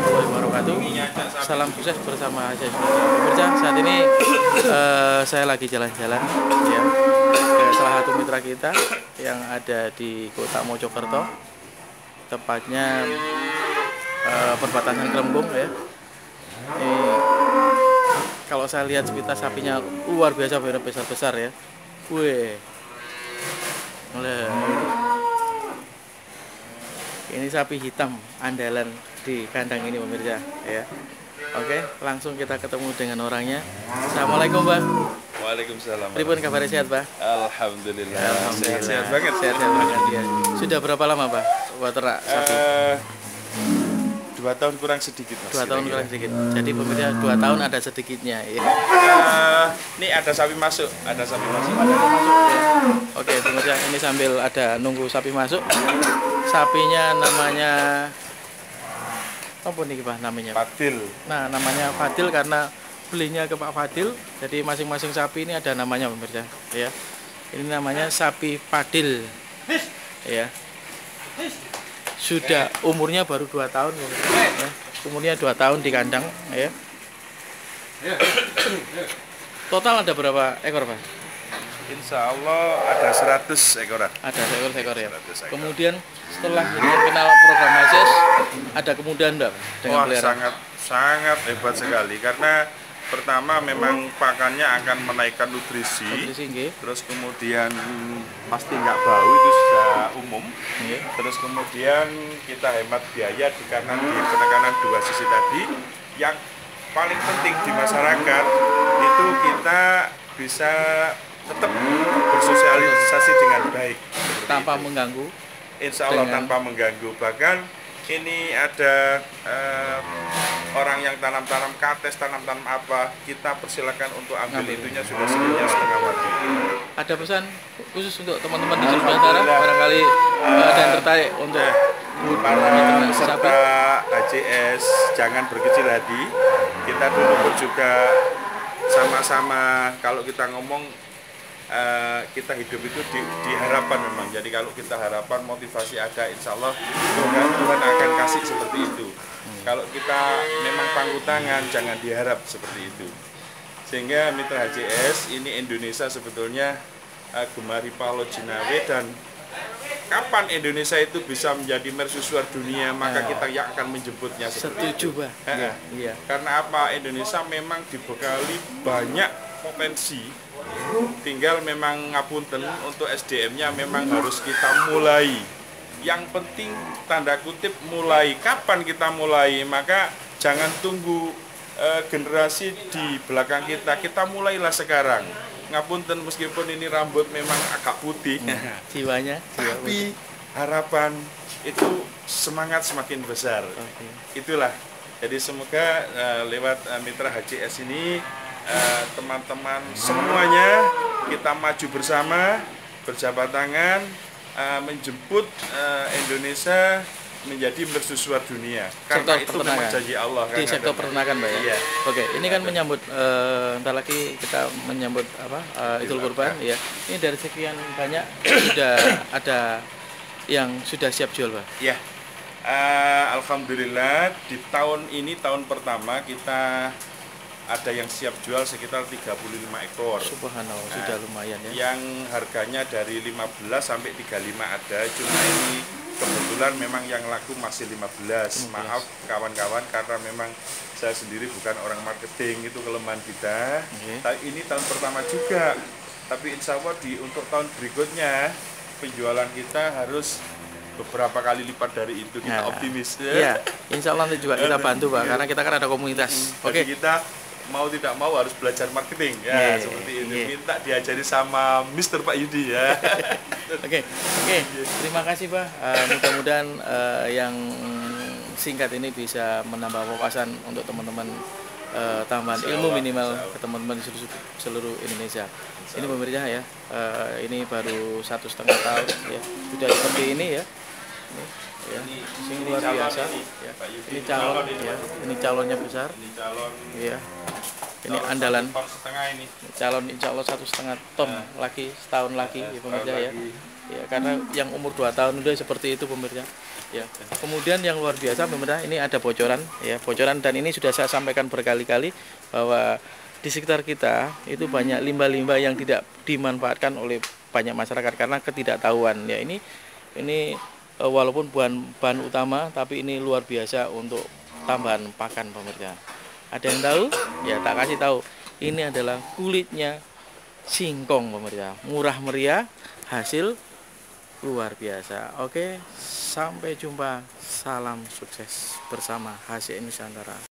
warahmatullahi wabarakatuh. Salam sukses bersama saya. Pemirsa, saat ini saya lagi jalan-jalan ya ke salah satu mitra kita yang ada di Kota Mojokerto, tepatnya perbatasan Krembung ya. Ini, kalau saya lihat sepintas sapinya luar biasa, besar-besar ya. Wih. Ini sapi hitam andalan di kandang ini pemirsa ya. Oke, langsung kita ketemu dengan orangnya. Assalamualaikum, Pak. Waalaikumsalam. Pripun kabar, sehat, Pak? Alhamdulillah. Alhamdulillah. Sehat banget. Sehat banget ya. Sudah berapa lama, Pak, buat ternak sapi? 2 tahun kurang sedikit, Mas. 2 tahun kurang sedikit. Jadi pemirsa 2 tahun ada sedikitnya ya. Ini ada sapi masuk, ada sapi masuk. Ya. Oke, pemirsa, ini sambil ada nunggu sapi masuk. Sapinya namanya apa nih, Pak, namanya? Fadil. Nah, namanya Fadil karena belinya ke Pak Fadil. Jadi masing-masing sapi ini ada namanya pemirsa ya. Ini namanya sapi Fadil. Ya. Sudah umurnya baru 2 tahun pemirsa, ya. Umurnya 2 tahun di kandang ya. Total ada berapa ekor, Pak? Insya Allah ada 100 ekoran. Ada seekor ya. 100 ekor. Kemudian setelah kenal program ACS, ada kemudahan enggak dengan Wah, peliharaan? sangat hebat sekali karena pertama memang pakannya akan menaikkan nutrisi. Nutrisi, nggih. Terus kemudian pasti nggak bau, itu sudah umum. Nggih. Terus kemudian kita hemat biaya karena di penekanan 2 sisi tadi. Yang paling penting di masyarakat itu kita bisa tetap bersosialisasi dengan baik Tanpa itu. mengganggu. Insya Allah dengan- tanpa mengganggu. Bahkan ini ada orang yang tanam-tanam kates, tanam-tanam apa, kita persilakan untuk ambil itunya sudah sekinya setengah mati. Ada pesan khusus untuk teman-teman di seluruh Nusantara barangkali ada yang tertarik untuk Para sapi. peserta HCS jangan berkecil hati. Kita dulu pun juga sama-sama kalau kita ngomong kita hidup itu di harapan memang. Jadi kalau kita harapan motivasi ada, insya Allah Tuhan akan kasih seperti itu. Kalau kita memang pangku tangan, jangan diharap seperti itu. Sehingga mitra HCS ini Indonesia sebetulnya gemari Paulo Jinawe, dan kapan Indonesia itu bisa menjadi mercusuar dunia, maka kita yang akan menjemputnya seperti Setuju, itu. Pak. Iya. Karena apa? Indonesia memang dibekali banyak potensi, tinggal memang ngapunten untuk SDM-nya memang harus kita mulai. Yang penting tanda kutip mulai. Kapan kita mulai? Maka jangan tunggu generasi di belakang kita mulailah sekarang. Ngapunten meskipun ini rambut memang agak putih, Jiwanya, tapi harapan itu semangat semakin besar. Oke. Itulah. Jadi semoga lewat mitra HCS ini teman-teman semuanya kita maju bersama, berjabat tangan, menjemput Indonesia menjadi mercusuar dunia. Karena itu memang janji Allah. Di sektor peternakan, Pak ya. Iya. Oke, ini kan menyambut entar lagi kita menyambut Idul Kurban ya. Ini dari sekian banyak sudah ada yang sudah siap jual, Pak. Ya, alhamdulillah di tahun ini tahun pertama kita ada yang siap jual sekitar 35 ekor. Subhanallah, sudah lumayan ya. Yang harganya dari 15 sampai 35 ada, cuma ini kebetulan memang yang laku masih 15. Maaf kawan-kawan karena memang saya sendiri bukan orang marketing, itu kelemahan kita. Ini tahun pertama juga. Tapi insya Allah untuk tahun berikutnya penjualan kita harus beberapa kali lipat dari itu, kita optimis. Iya, insya Allah nanti juga kita bantu, Pak, karena kita kan ada komunitas. Oke. Kita mau tidak mau harus belajar marketing ya, seperti itu. Minta diajari sama Mr. Pak Yudi ya. Oke. Terima kasih, Pak. Mudah-mudahan yang singkat ini bisa menambah wawasan untuk teman-teman, tambahan ilmu minimal ke teman-teman di seluruh Indonesia. Ini pemirsa ya, ini baru 1,5 tahun ya, sudah seperti ini ya. Ini luar biasa. Ini calon ya, ini calonnya besar. Ini calon. Iya. Ini andalan. Setengah ini. Calon insya Allah 1,5 ton lagi, setahun lagi ya pemirsa ya. Ya, karena yang umur 2 tahun udah seperti itu pemirsa. Ya. Kemudian yang luar biasa pemirsa, ini ada bocoran ya, bocoran, dan ini sudah saya sampaikan berkali-kali bahwa di sekitar kita itu banyak limbah-limbah yang tidak dimanfaatkan oleh banyak masyarakat karena ketidaktahuan ya. Ini walaupun bahan utama, tapi ini luar biasa untuk tambahan pakan pemirsa. Ada yang tahu? Ya tak kasih tahu. Ini adalah kulitnya singkong pemirsa. Murah meriah, hasil luar biasa. Oke, sampai jumpa. Salam sukses bersama HCN Nusantara.